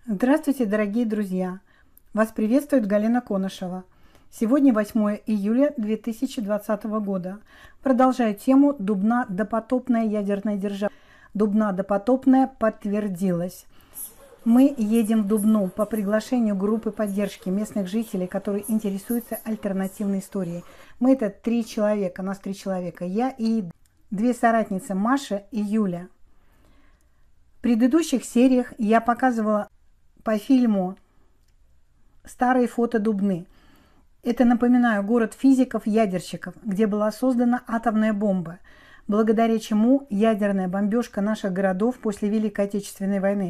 Здравствуйте, дорогие друзья! Вас приветствует Галина Конышева. Сегодня 8 июля 2020 года. Продолжаю тему Дубна допотопная ядерная держава. Дубна допотопная подтвердилась. Мы едем в Дубну по приглашению группы поддержки местных жителей, которые интересуются альтернативной историей. Мы это 3 человека, нас 3 человека. Я и 2 соратницы, Маша и Юля. В предыдущих сериях я показывала по фильму «Старые фото Дубны». Это, напоминаю, город физиков-ядерщиков, где была создана атомная бомба, благодаря чему ядерная бомбежка наших городов после Великой Отечественной войны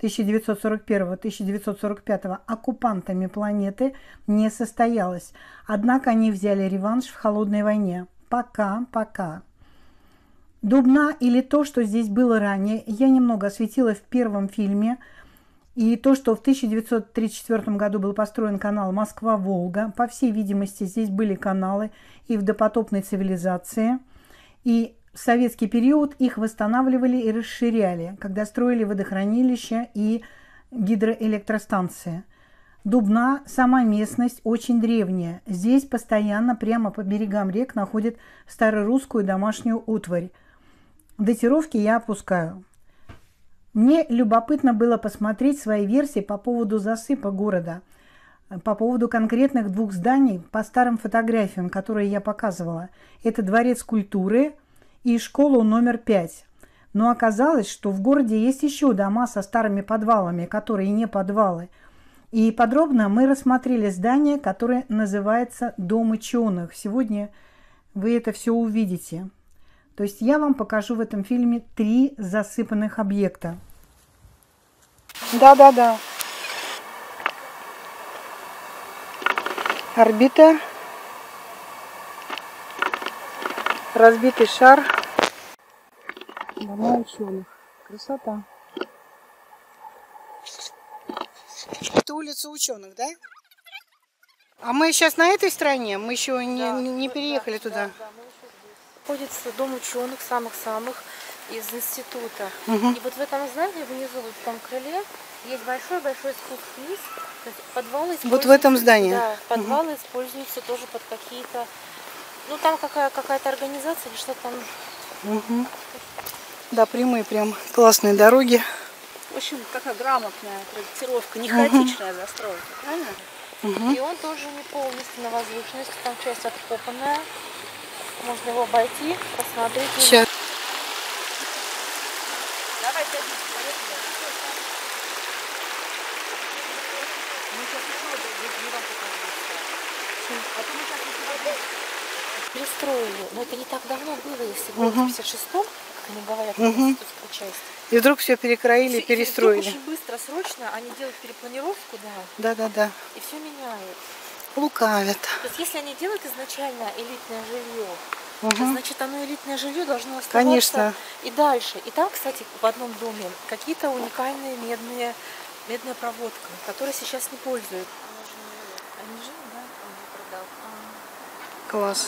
1941-1945 оккупантами планеты не состоялась. Однако они взяли реванш в холодной войне. Пока. Дубна, или то, что здесь было ранее, я немного осветила в первом фильме. И то, что в 1934 году был построен канал Москва-Волга, по всей видимости, здесь были каналы и в допотопной цивилизации. И в советский период их восстанавливали и расширяли, когда строили водохранилища и гидроэлектростанции. Дубна, сама местность очень древняя. Здесь постоянно прямо по берегам рек находят старорусскую домашнюю утварь. Датировки я опускаю. Мне любопытно было посмотреть свои версии по поводу засыпа города, по поводу конкретных 2 зданий по старым фотографиям, которые я показывала. Это Дворец культуры и школу номер 5. Но оказалось, что в городе есть еще дома со старыми подвалами, которые не подвалы. И подробно мы рассмотрели здание, которое называется Дом ученых. Сегодня вы это все увидите. То есть я вам покажу в этом фильме 3 засыпанных объекта. Да. Орбита. Разбитый шар. Дома ученых. Красота. Это улица ученых, да? А мы сейчас на этой стороне? Мы еще не переехали туда. Да, находится дом ученых, самых-самых из института. И вот в этом здании, внизу, вот в том крыле, есть большой-большой спуск вниз. Подвалы вот в этом здании? Да, подвалы используются тоже под какие-то... Ну, там какая-то организация или что там. Да, прямые прям классные дороги. В общем, какая грамотная проектировка, не хаотичная застройка, правильно? И он тоже не полностью на возвышенности, там часть откопанная. Можно его обойти, посмотреть. Сейчас. Давай, садись, перестроили, но это не так давно было, если было в 56-м, как они говорят, в институтской части. И вдруг все перекроили, перестроили. Очень быстро, срочно они делают перепланировку, Да. И все меняют. Лукавят. То есть если они делают изначально элитное жилье, значит оно элитное жилье должно оставаться Конечно. И дальше. И там, кстати, в одном доме какие-то уникальные медная проводка, которой сейчас не пользуют. Они жили, да? Он продал. Класс.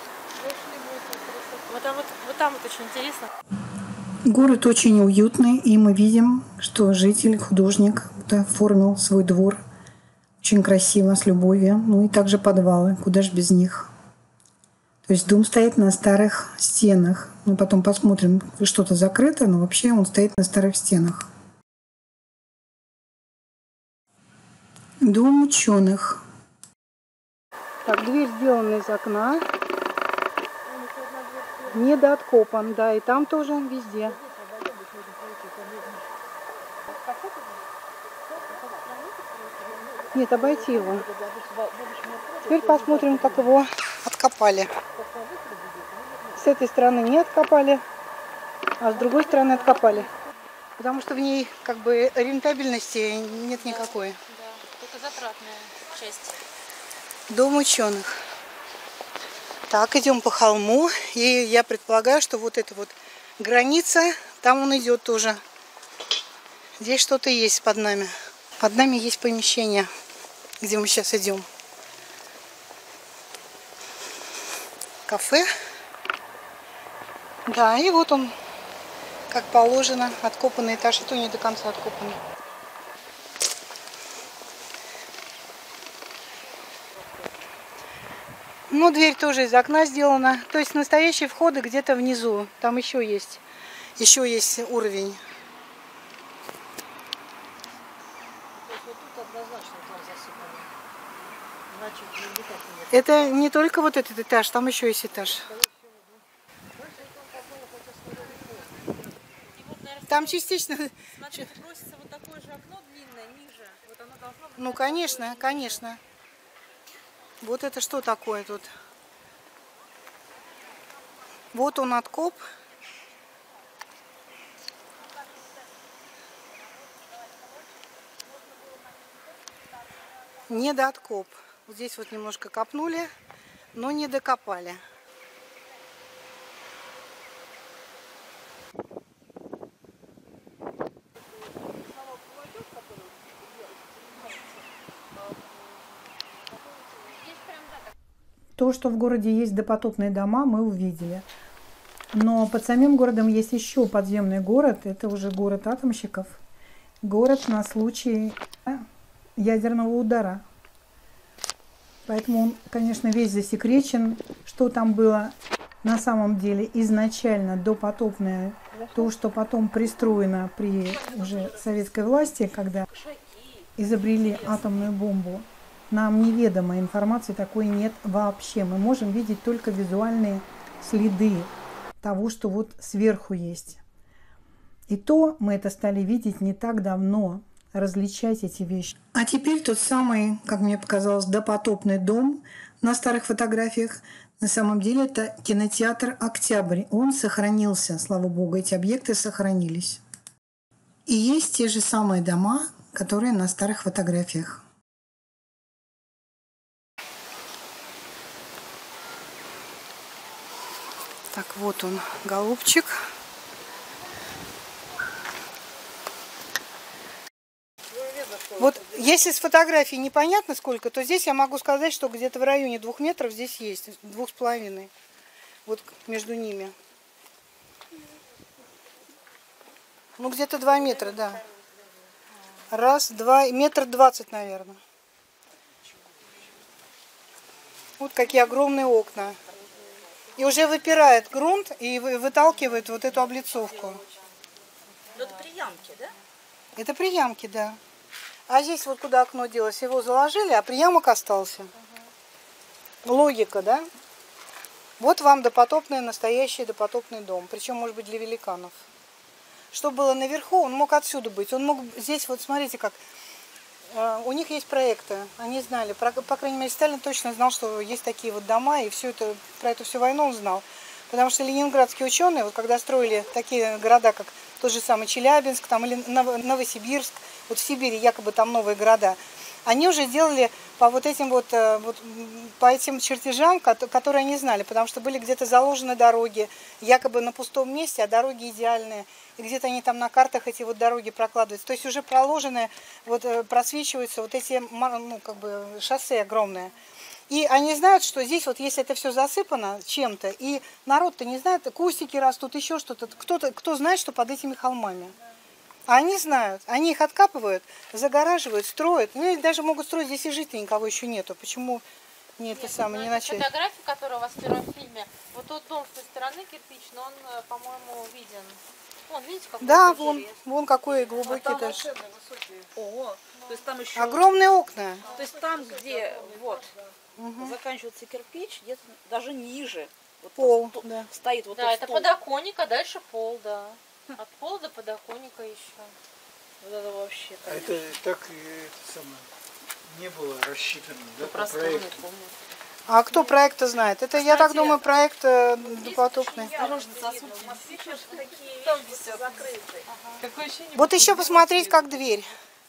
Вот там вот очень интересно. Город очень уютный, и мы видим, что житель, художник оформил свой двор очень красиво, с любовью. Ну и также подвалы, куда ж без них. То есть дом стоит на старых стенах. Мы потом посмотрим, что-то закрыто, но вообще он стоит на старых стенах. Дом ученых. Так, дверь сделана из окна. Недооткопан, да, и там тоже он везде. Нет, обойти его. Теперь посмотрим, как его откопали. С этой стороны не откопали, а с другой стороны откопали. Потому что в ней как бы рентабельности нет никакой. Да, только затратная часть. Дом ученых. Так, идем по холму. И я предполагаю, что вот эта вот граница, там он идет тоже. Здесь что-то есть под нами. Под нами есть помещение, где мы сейчас идем. Кафе. Да, и вот он, как положено, откопанный этаж. И то не до конца откопанный. Ну, дверь тоже из окна сделана. То есть настоящие входы где-то внизу. Там еще есть уровень. То есть вот тут однозначно там засыпано. Значит, никак нет. Это не только вот этот этаж, там еще есть этаж. Там частично... Смотрите, просится вот такое же окно длинное, ниже. Вот оно должно быть... Ну, конечно, конечно. Вот это что такое тут? Вот он откоп. Недооткоп. Вот здесь вот немножко копнули, но не докопали. То, что в городе есть допотопные дома, мы увидели. Но под самим городом есть еще подземный город. Это уже город атомщиков. Город на случай ядерного удара. Поэтому он, конечно, весь засекречен. Что там было на самом деле изначально допотопное, то, что потом пристроено при уже советской власти, когда изобрели атомную бомбу, нам неведомо, информации такой нет вообще. Мы можем видеть только визуальные следы того, что вот сверху есть. И то мы это стали видеть не так давно, различать эти вещи. А теперь тот самый, как мне показалось, допотопный дом на старых фотографиях. На самом деле это кинотеатр «Октябрь». Он сохранился, слава богу, эти объекты сохранились. И есть те же самые дома, которые на старых фотографиях. Так, вот он, голубчик. Вот если с фотографии непонятно сколько, то здесь я могу сказать, что где-то в районе 2 метров здесь есть, 2,5. Вот между ними. Ну, где-то 2 метра, да. Раз, два, 1,20 м, наверное. Вот какие огромные окна. И уже выпирает грунт и выталкивает вот эту облицовку. Но это приямки, да? Это приямки, да. А здесь вот куда окно делось, его заложили, а приямок остался. Логика, да? Вот вам допотопный, настоящий допотопный дом. Причем, может быть, для великанов. Что было наверху, он мог отсюда быть. Он мог здесь, вот смотрите, как... У них есть проекты, они знали, по крайней мере, Сталин точно знал, что есть такие вот дома, и все это, про эту всю войну он знал. Потому что ленинградские ученые, вот когда строили такие города, как тот же самый Челябинск, там, или Новосибирск, вот в Сибири якобы там новые города, они уже делали по вот этим по этим чертежам, которые они знали, потому что были где-то заложены дороги, якобы на пустом месте, а дороги идеальные. И где-то они там на картах эти вот дороги прокладываются. То есть уже проложены, вот просвечиваются вот эти, ну, как бы шоссе огромные. И они знают, что здесь вот если это все засыпано чем-то, и народ-то не знает, кустики растут, еще что-то, кто знает, что под этими холмами. А они знают, они их откапывают, загораживают, строят. Ну или даже могут строить, здесь и жить-то никого еще нету. Почему не это самое, не начать? Фотографии, которые у вас в первом фильме, вот тот дом с той стороны кирпичный, он, по-моему, виден. Вон, видите, какой да, вон какой глубокий там этаж. Ого, то есть там еще... Огромные окна. То есть там, где вот заканчивается кирпич, где-то даже ниже. Вот пол, да. Стоит вот да, это стол. подоконник, а дальше пол, да. От пола до подоконника еще. Вот это вообще. А это так не было рассчитано, да, по Просто проекту. А кто проекта знает? Это, кстати, я так думаю, проект допотопный. Вот еще посмотреть, как дверь.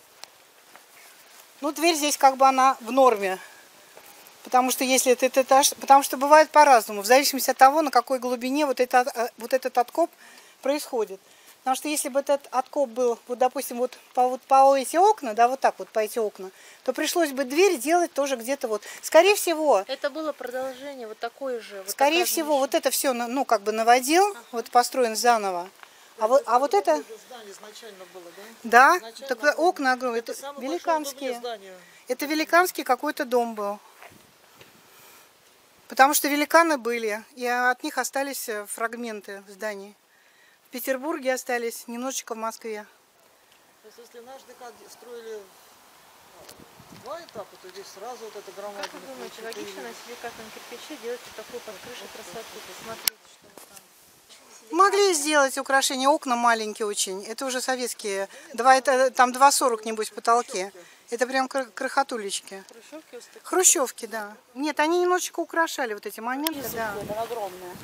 Ну, дверь здесь как бы она в норме. Потому что если этот этаж... Потому что бывает по-разному, в зависимости от того, на какой глубине вот этот откоп происходит. Потому что если бы этот откоп был, вот, допустим, вот по эти окна, да, вот так вот по эти окна, то пришлось бы дверь делать тоже где-то вот. Скорее всего... Это было продолжение, вот такое же. Вот скорее всего, вот это все, ну, как бы наводил, вот построен заново. А вот это... Здание изначально было, да? Да, Изначально так было. окна огромные, это великанские. Это великанский какой-то дом был. Потому что великаны были, и от них остались фрагменты зданий. В Петербурге остались, немножечко в Москве. То есть если наш ДК строили два этапа, то здесь сразу вот это громадное. Как вы думаете, логично на силикатном кирпиче делать вот такую под крышей красоту? Посмотрите, что вот там. Могли сделать украшения, окна маленькие очень. Это уже советские. Там 2,40 небось потолки. Это прям крохотулечки. Хрущевки вот такие. Хрущевки, да. Нет, они немножечко украшали вот эти моменты, да. Это огромное.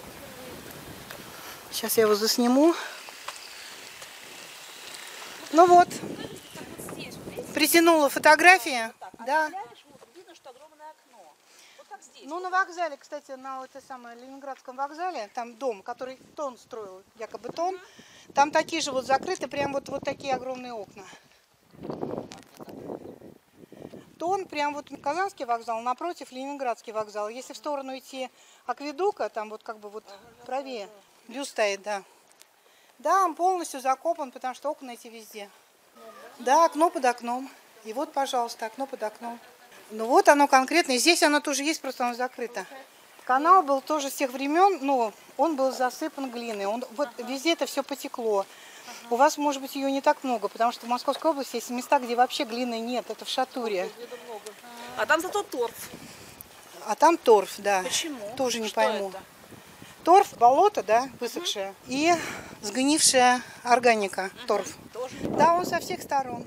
Сейчас я его засниму. Ну вот, притянула фотографии. Да. Видно, что огромное окно. Вот как здесь. Ну, на вокзале, кстати, на Ленинградском вокзале, там дом, который Тон строил, якобы Тон, там такие же вот закрыты, прям вот такие огромные окна. Тон, прям вот Казанский вокзал, напротив Ленинградский вокзал. Если в сторону идти Акведука, там вот как бы вот правее, бюст стоит, да. Да, он полностью закопан, потому что окна эти везде. Да, окно под окном. И вот, пожалуйста, окно под окном. Ну вот оно конкретно. И здесь оно тоже есть, просто оно закрыто. Канал был тоже с тех времен, но он был засыпан глиной. Вот везде это все потекло. У вас, может быть, ее не так много, потому что в Московской области есть места, где вообще глины нет. Это в Шатуре. А там зато торф. А там торф, да. Почему? Тоже не Что пойму. это? Торф, болото, да, высохшее. И сгнившая органика, торф. Тоже. Да, он со всех сторон.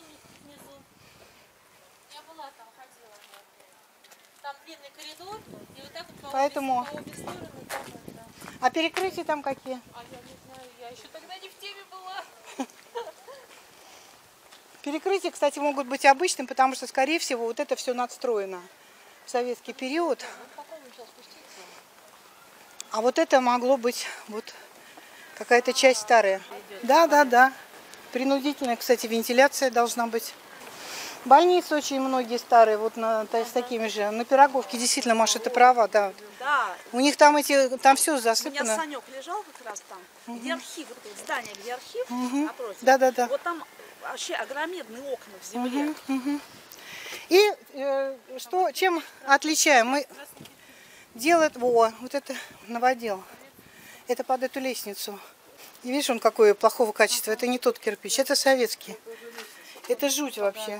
Я была там, ходила. Там длинный коридор, и вот так вот Поэтому... по обе стороны там это. А перекрытия там какие? А я не знаю, я еще тогда не в теме была. Перекрытия, кстати, могут быть обычным, потому что, скорее всего, вот это все надстроено в советский период. А вот это могло быть вот какая-то часть старая. Да, да, да. Принудительная, кстати, вентиляция должна быть. Больницы очень многие старые, вот с такими же. На Пироговке действительно, Маша, это права, да. Да. У них там там все У меня засыпано. Санек лежал как раз там, где архив, вот это здание, где архив, напротив. Да, да, да. Вот там вообще огромедные окна в земле. И чем отличаем? Мы делаем, вот это новодел. Это под эту лестницу. И видишь, он какое плохого качества. Это не тот кирпич, это советский. Это жуть вообще.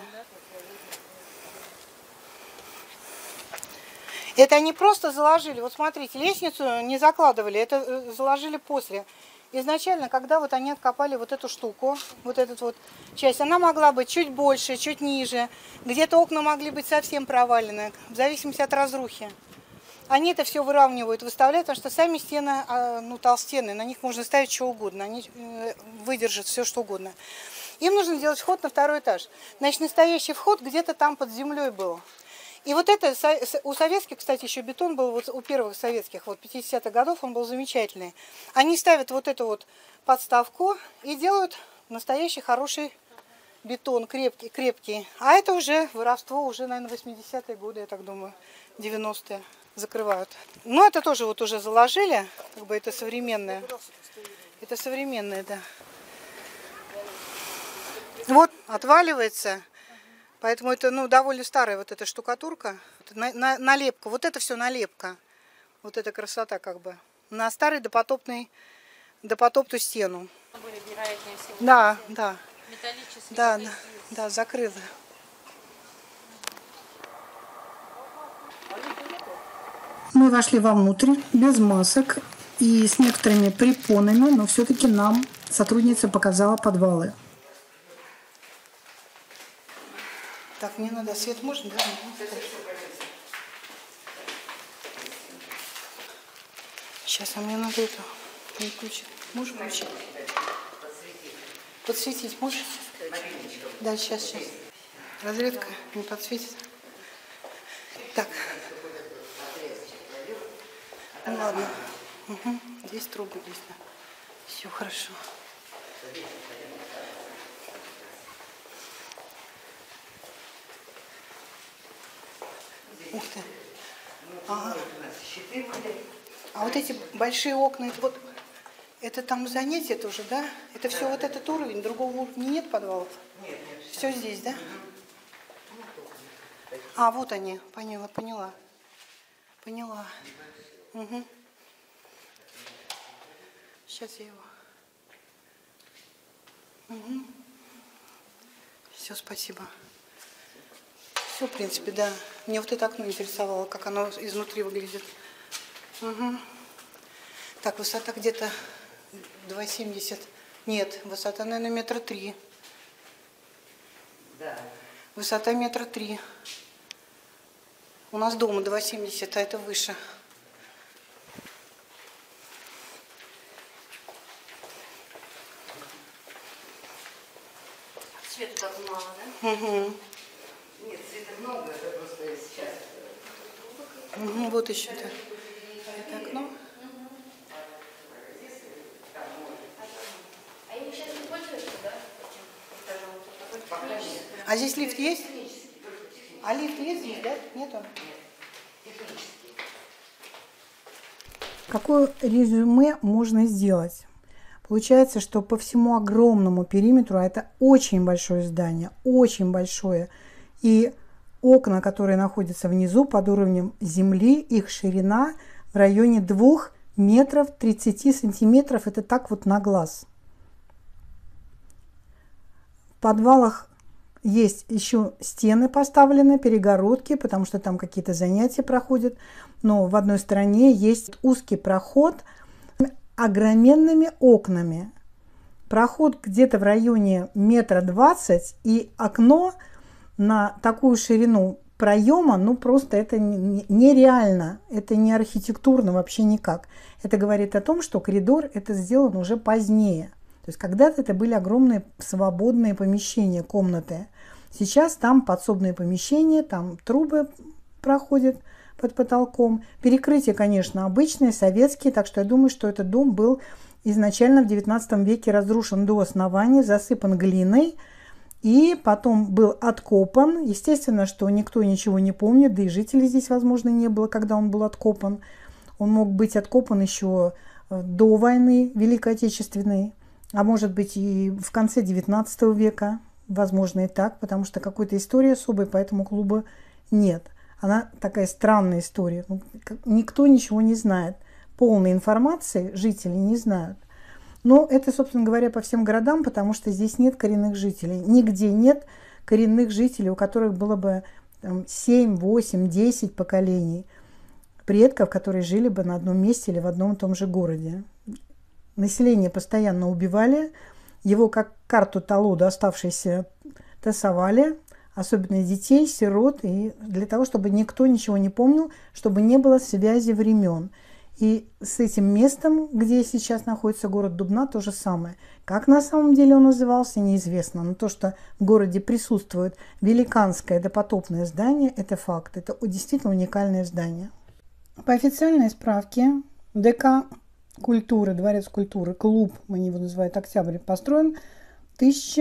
Это они просто заложили. Вот смотрите, лестницу не закладывали, это заложили после. Изначально, когда вот они откопали вот эту штуку, вот эту вот часть, она могла быть чуть больше, чуть ниже. Где-то окна могли быть совсем провалены, в зависимости от разрухи. Они это все выравнивают, выставляют, потому что сами стены, ну, толстенные, на них можно ставить что угодно, они выдержат все, что угодно. Им нужно сделать вход на второй этаж. Значит, настоящий вход где-то там под землей был. И вот это, у советских, кстати, еще бетон был, вот у первых советских, вот 50-х годов он был замечательный. Они ставят вот эту вот подставку и делают настоящий хороший бетон, крепкий. А это уже воровство, уже, наверное, 80-е годы, я так думаю, 90-е закрывают. Но это тоже вот уже заложили, как бы это современное. Это современное, да. Вот, отваливается. Поэтому это, ну, довольно старая вот эта штукатурка, налепка. Вот это все налепка. Вот эта красота как бы. На старой допотопную стену. Были, вероятнее всего, Да, да. металлические. Да, да, да, закрыла. Мы вошли вовнутрь без масок и с некоторыми препонами, но все-таки нам сотрудница показала подвалы. Так, мне надо свет, можно, да? Сейчас, а мне надо это включить. Можешь включить? Подсветить можешь? Да, сейчас. Разрядка не подсветит. Так. Ну, ладно. Угу. Здесь трубы есть, да. Все хорошо. Ух ты. Ага. А вот эти большие окна, это там занятие тоже, да? Это все вот этот уровень, другого уровня нет подвалов? Нет. Все здесь, да? А, вот они, поняла. Поняла. Угу. Сейчас я его. Угу. Все, спасибо. Все, в принципе, да. Мне вот это окно интересовало, как оно изнутри выглядит. Угу. Так, высота где-то 2,70. Нет, высота, наверное, 1,3 метра. Да. Высота 1,3 метра. У нас дома 2,70, а это выше. Света так мало, да? Угу. Нет, света много, это просто сейчас. Угу, вот еще это окно. А им сейчас не пользуются, да? А здесь лифт есть? А лифт есть здесь, да? Нету? Какое резюме можно сделать? Получается, что по всему огромному периметру, а это очень большое здание, очень большое, и окна, которые находятся внизу под уровнем земли, их ширина в районе 2 метров 30 сантиметров, это так вот на глаз. В подвалах есть еще стены поставлены, перегородки, потому что там какие-то занятия проходят. Но в одной стороне есть узкий проход с огроменными окнами. Проход где-то в районе 1,20 метра, и окно на такую ширину проема, ну просто это нереально. Это не архитектурно вообще никак. Это говорит о том, что коридор это сделан уже позднее. То есть когда-то это были огромные свободные помещения, комнаты. Сейчас там подсобные помещения, там трубы проходят под потолком. Перекрытия, конечно, обычные, советские, так что я думаю, что этот дом был изначально в 19 веке разрушен до основания, засыпан глиной и потом был откопан. Естественно, что никто ничего не помнит, да и жителей здесь, возможно, не было, когда он был откопан. Он мог быть откопан еще до войны Великой Отечественной, а может быть и в конце 19 века. Возможно и так, потому что какой-то истории особой по этому клубу нет. Она такая странная история. Никто ничего не знает. Полной информации жители не знают. Но это, собственно говоря, по всем городам, потому что здесь нет коренных жителей. Нигде нет коренных жителей, у которых было бы там, 7, 8, 10 поколений предков, которые жили бы на одном месте или в одном и том же городе. Население постоянно убивали. Его как карту Талода оставшиеся тасовали, особенно детей, сирот, и для того, чтобы никто ничего не помнил, чтобы не было связи времен. И с этим местом, где сейчас находится город Дубна, то же самое. Как на самом деле он назывался, неизвестно. Но то, что в городе присутствует великанское допотопное здание, это факт. Это действительно уникальное здание. По официальной справке ДК культуры, Дворец культуры, клуб, они его называют Октябрь, построен в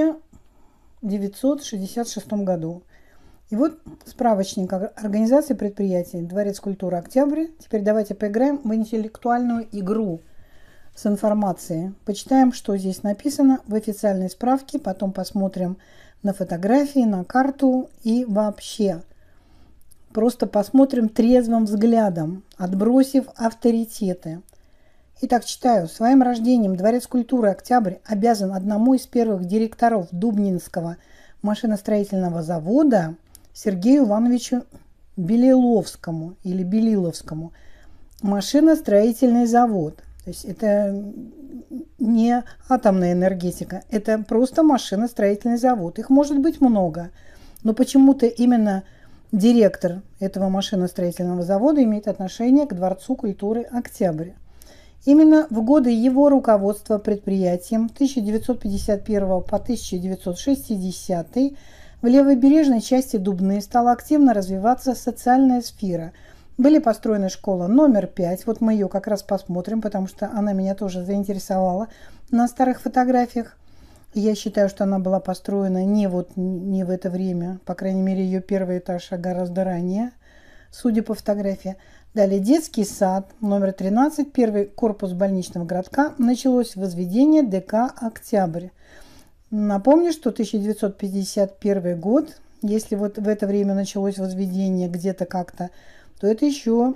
1966 году. И вот справочник организации предприятий Дворец культуры Октябрь. Теперь давайте поиграем в интеллектуальную игру с информацией. Почитаем, что здесь написано в официальной справке, потом посмотрим на фотографии, на карту и вообще. Просто посмотрим трезвым взглядом, отбросив авторитеты. Итак, читаю. Своим рождением Дворец культуры «Октябрь» обязан одному из первых директоров Дубнинского машиностроительного завода Сергею Ивановичу Белиловскому или Белиловскому. Машиностроительный завод. То есть это не атомная энергетика, это просто машиностроительный завод. Их может быть много, но почему-то именно директор этого машиностроительного завода имеет отношение к Дворцу культуры «Октябрь». Именно в годы его руководства предприятием 1951 по 1960 в левобережной части Дубны стала активно развиваться социальная сфера. Были построены школа номер 5, вот мы ее как раз посмотрим, потому что она меня тоже заинтересовала на старых фотографиях. Я считаю, что она была построена не в это время, по крайней мере ее первый этаж, а гораздо ранее, судя по фотографии. Далее детский сад номер 13, первый корпус больничного городка, началось возведение ДК «Октябрь». Напомню, что 1951 год, если вот в это время началось возведение где-то как-то, то это еще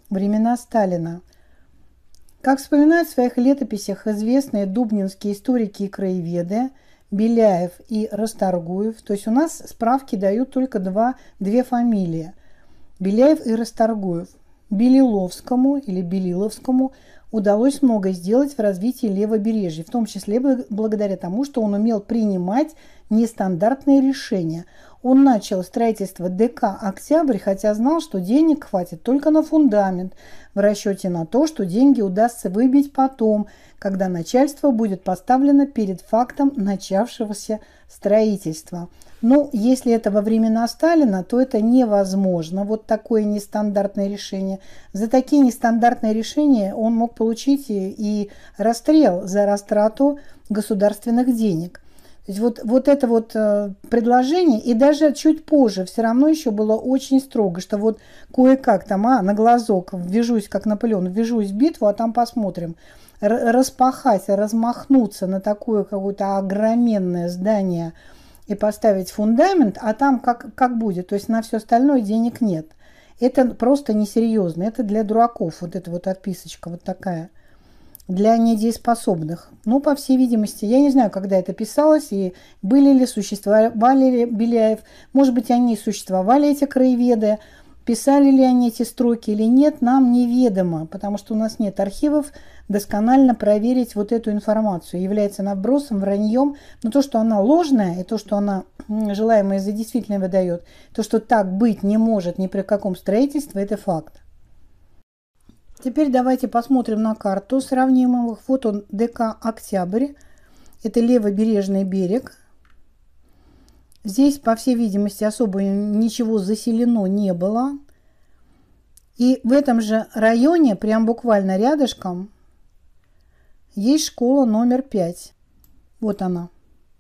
времена Сталина. Как вспоминают в своих летописях известные дубнинские историки и краеведы Беляев и Расторгуев, то есть у нас справки дают только две фамилии – Беляев и Расторгуев. Белиловскому или Белиловскому удалось многое сделать в развитии левобережья, в том числе благодаря тому, что он умел принимать нестандартные решения. Он начал строительство ДК «Октябрь», хотя знал, что денег хватит только на фундамент, в расчете на то, что деньги удастся выбить потом, когда начальство будет поставлено перед фактом начавшегося строительства. Ну, если это во времена Сталина, то это невозможно. Вот такое нестандартное решение. За такие нестандартные решения он мог получить и расстрел за растрату государственных денег. То есть вот это вот предложение, и даже чуть позже все равно еще было очень строго, что вот кое-как там, на глазок ввяжусь, как Наполеон, ввяжусь в битву, а там посмотрим. Распахать, размахнуться на такое какое-то огроменное здание и поставить фундамент, а там как будет, то есть на все остальное денег нет. Это просто несерьезно, это для дураков, вот эта вот отписочка вот такая. Для недееспособных. Ну, по всей видимости, я не знаю, когда это писалось, и были ли, существовали ли Беляев, может быть, они существовали, эти краеведы, писали ли они эти строки или нет, нам неведомо, потому что у нас нет архивов досконально проверить вот эту информацию. Является набросом, враньем, но то, что она ложная, и то, что она желаемое за действительное выдает, то, что так быть не может ни при каком строительстве, это факт. Теперь давайте посмотрим на карту, сравним их. Вот он, ДК «Октябрь». Это левобережный берег. Здесь, по всей видимости, особо ничего заселено не было. И в этом же районе, прям буквально рядышком, есть школа номер 5. Вот она.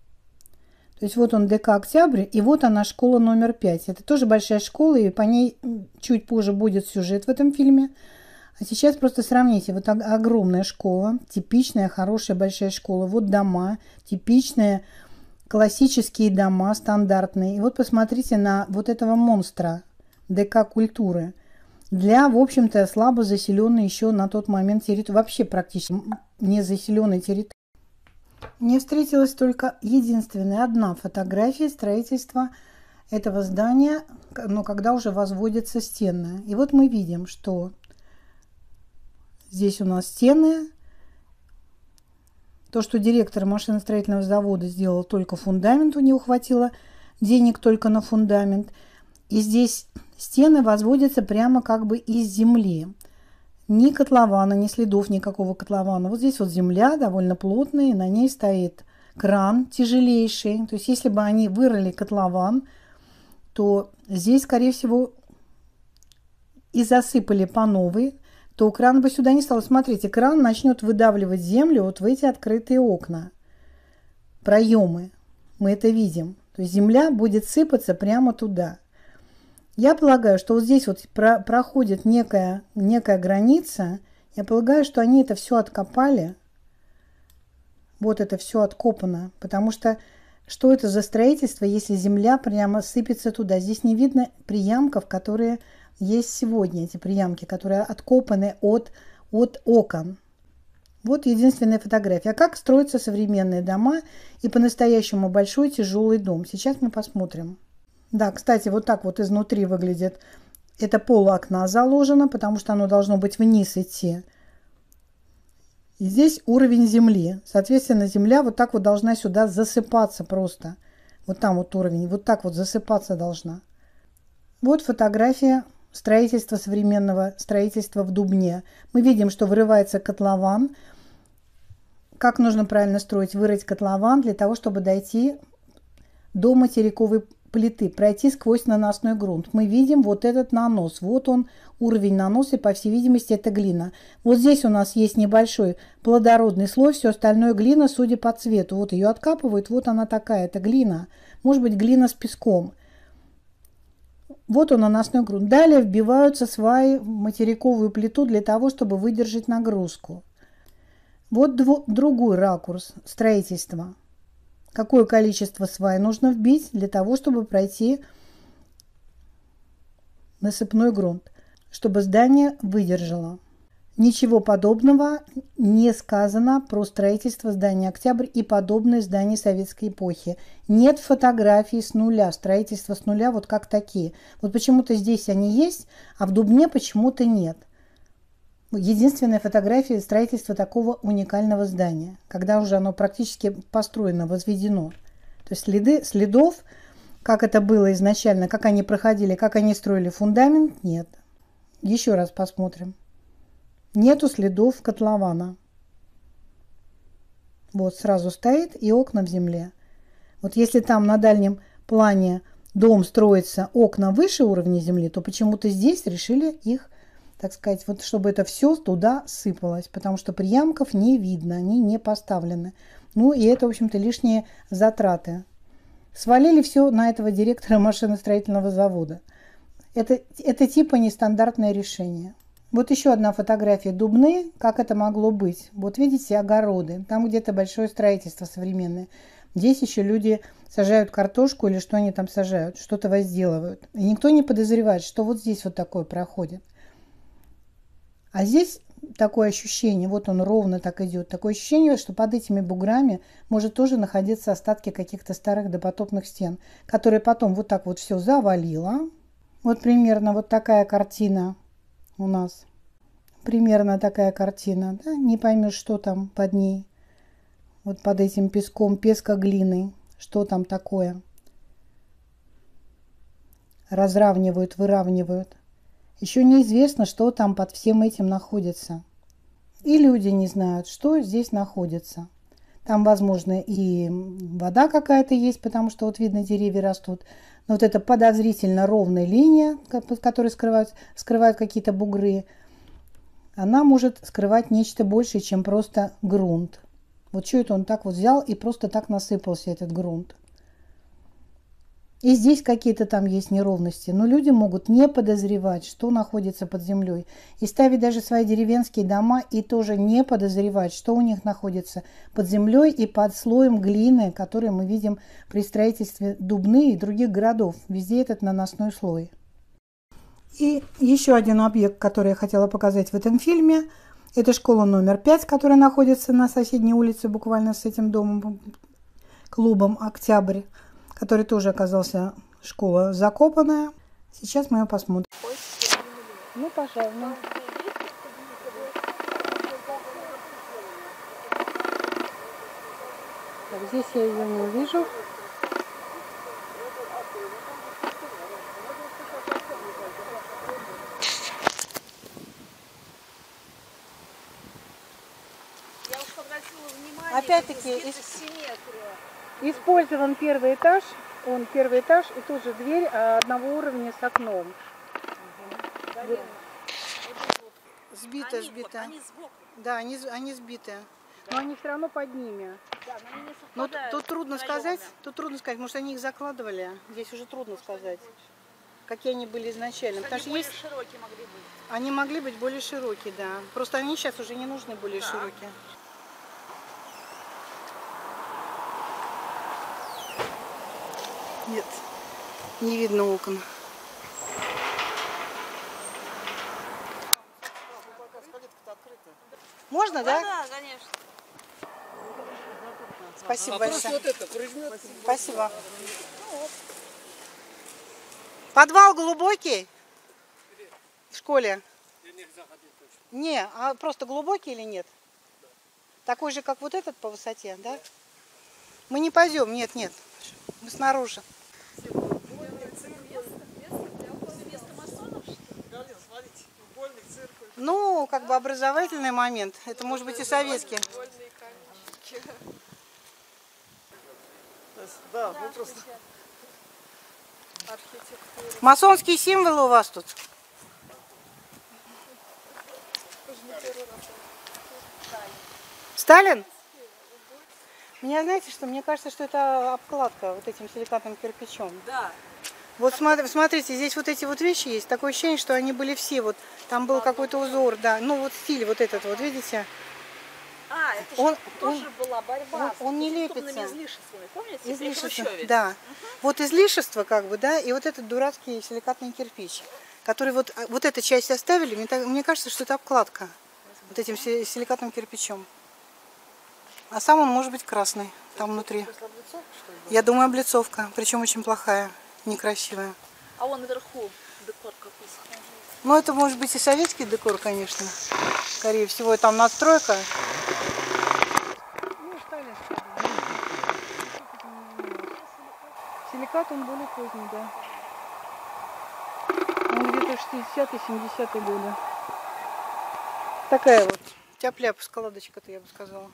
То есть вот он, ДК «Октябрь», и вот она, школа номер 5. Это тоже большая школа, и по ней чуть позже будет сюжет в этом фильме. А сейчас просто сравните, вот огромная школа, типичная, хорошая, большая школа, вот дома, типичные классические дома, стандартные. И вот посмотрите на вот этого монстра, ДК «Культуры». Для, в общем-то, слабо заселенной еще на тот момент территории, вообще практически не заселенной территории. Мне встретилась только единственная одна фотография строительства этого здания, но когда уже возводятся стены. И вот мы видим, что здесь у нас стены. То, что директор машиностроительного завода сделал только фундамент, у него хватило денег только на фундамент. И здесь стены возводятся прямо как бы из земли. Ни котлована, ни следов никакого котлована. Вот здесь вот земля довольно плотная, и на ней стоит кран тяжелейший. То есть если бы они вырыли котлован, то здесь, скорее всего, и засыпали по новой, то кран бы сюда не стал. Смотрите, кран начнет выдавливать землю вот в эти открытые окна, проемы. Мы это видим. То есть земля будет сыпаться прямо туда. Я полагаю, что вот здесь вот проходит некая граница. Я полагаю, что они это все откопали. Вот это все откопано. Потому что что это за строительство, если земля прямо сыпется туда? Здесь не видно приямков, которые есть сегодня, эти приямки, которые откопаны от окон. Вот единственная фотография. А как строятся современные дома и по-настоящему большой тяжелый дом? Сейчас мы посмотрим. Да, кстати, вот так вот изнутри выглядит. Это пол окна заложено, потому что оно должно быть вниз идти. И здесь уровень земли. Соответственно, земля вот так вот должна сюда засыпаться просто. Вот там вот уровень. Вот так вот засыпаться должна. Вот фотография строительства современного строительства в Дубне. Мы видим, что вырывается котлован. Как нужно правильно строить? Вырыть котлован для того, чтобы дойти до материковой плиты, пройти сквозь наносной грунт. Мы видим вот этот нанос. Вот он, уровень наноса, и, по всей видимости, это глина. Вот здесь у нас есть небольшой плодородный слой, все остальное глина, судя по цвету. Вот ее откапывают, вот она такая, это глина. Может быть, глина с песком. Вот он, наносной грунт. Далее вбиваются сваи в материковую плиту для того, чтобы выдержать нагрузку. Вот другой ракурс строительства. Какое количество свай нужно вбить для того, чтобы пройти насыпной грунт. чтобы здание выдержало. Ничего подобного не сказано про строительство здания «Октябрь» и подобные здания советской эпохи. Нет фотографий с нуля, строительства с нуля вот как такие. Вот почему-то здесь они есть, а в Дубне почему-то нет. Единственная фотография строительства такого уникального здания, когда уже оно практически построено, возведено. То есть следов, как это было изначально, как они проходили, как они строили фундамент, нет. Еще раз посмотрим. Нету следов котлована. Вот сразу стоит и окна в земле. Вот если там на дальнем плане дом строится, окна выше уровня земли, то почему-то здесь решили их, так сказать, вот чтобы это все туда сыпалось, потому что приямков не видно, они не поставлены. Ну и это, в общем-то, лишние затраты. Свалили все на этого директора машиностроительного завода. Это типа нестандартное решение. Вот еще одна фотография Дубны, как это могло быть. Вот видите, огороды, там где-то большое строительство современное. Здесь еще люди сажают картошку или что они там сажают, что-то возделывают. И никто не подозревает, что вот здесь вот такое проходит. А здесь такое ощущение, вот он ровно так идет, такое ощущение, что под этими буграми может тоже находиться остатки каких-то старых допотопных стен, которые потом вот так вот все завалило. Вот примерно вот такая картина у нас. Примерно такая картина. Да? Не поймешь, что там под ней. Вот под этим песком, песко-глиной. Что там такое? Разравнивают, выравнивают. Еще неизвестно, что там под всем этим находится. И люди не знают, что здесь находится. Там, возможно, и вода какая-то есть, потому что вот видно, деревья растут. Но вот эта подозрительно ровная линия, под которой скрывают какие-то бугры, она может скрывать нечто большее, чем просто грунт. Вот что это он так вот взял и просто так насыпался, этот грунт. И здесь какие-то там есть неровности, но люди могут не подозревать, что находится под землей. И ставить даже свои деревенские дома и тоже не подозревать, что у них находится под землей и под слоем глины, который мы видим при строительстве Дубны и других городов. Везде этот наносной слой. И еще один объект, который я хотела показать в этом фильме, это школа номер 5, которая находится на соседней улице, буквально с этим домом, клубом «Октябрь», который тоже оказался школа закопанная. Сейчас мы ее посмотрим. Ну, пожалуйста. Так, здесь я ее не увижу. Опять-таки использован первый этаж, и тут же дверь одного уровня с окном. Вот. Сбито. Они сбоку. Да, они сбиты. Но они все равно под ними. Да, но они не Но совпадают тут трудно проемами. сказать, может они их закладывали. Здесь уже трудно сказать, какие они были изначально. Потому что Более есть... широкие могли быть. Они могли быть более широкие, да. Просто они сейчас уже не нужны более широкие. Нет, не видно окон. Можно, да? Да, конечно. Спасибо большое. Вот это прижмет. Спасибо. Подвал глубокий в школе? Не, а просто глубокий или нет? Такой же, как вот этот по высоте, да? Мы не пойдем, нет, мы снаружи. Ну, как бы образовательный момент. Это может быть и советский. Да, мы просто... Масонские символы у вас тут? Сталин? Знаете что, мне кажется, что это обкладка вот этим силикатным кирпичом. Да. Вот смотрите, здесь вот эти вот вещи есть. Такое ощущение, что они были все. Вот там был какой-то узор, да. Ну вот стиль вот этот вот, видите? А, это Он тоже была борьба он не с лепится. преступными излишествами. Помните? При Излишество, Хрущеве? да. Вот излишество как бы, да, и вот этот дурацкий силикатный кирпич. который вот эту часть оставили. Мне кажется, что это обкладка вот этим силикатным кирпичом. А сам он может быть красный там внутри. Я думаю, облицовка, причем очень плохая, некрасивая. А вон наверху декор какой схожий. Ну, это может быть и советский декор, конечно. Скорее всего, там надстройка. Ну, сталинский. Силикат он более поздний, да. Он где-то 60-70-е годы. Такая вот тяп-ляп складочка-то, я бы сказала.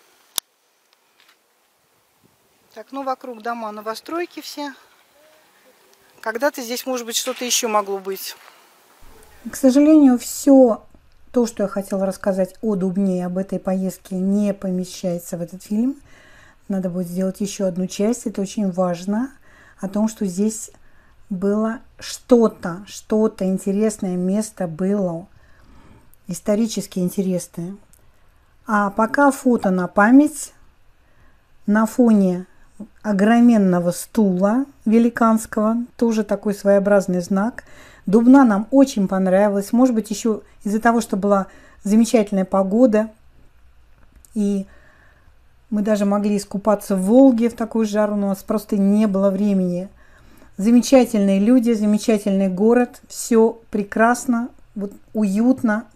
Так, ну вокруг дома новостройки все. Когда-то здесь, может быть, что-то еще могло быть. К сожалению, все то, что я хотела рассказать о Дубне и об этой поездке, не помещается в этот фильм. Надо будет сделать еще одну часть. Это очень важно. О том, что здесь было что-то интересное, место было исторически интересное. А пока фото на память на фоне огроменного стула великанского, тоже такой своеобразный знак. Дубна нам очень понравилась, может быть, еще из-за того, что была замечательная погода, и мы даже могли искупаться в Волге в такую жару, но у нас просто не было времени. Замечательные люди, замечательный город, все прекрасно, вот, уютно,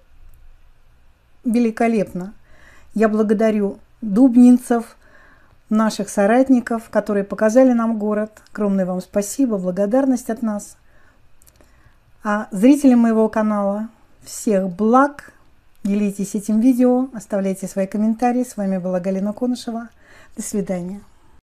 великолепно. Я благодарю дубнинцев, наших соратников, которые показали нам город. Огромное вам спасибо, благодарность от нас. А зрителям моего канала всех благ. Делитесь этим видео, оставляйте свои комментарии. С вами была Галина Конышева. До свидания.